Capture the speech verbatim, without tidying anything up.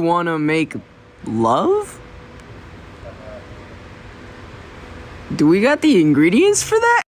want to make love? Do we got the ingredients for that?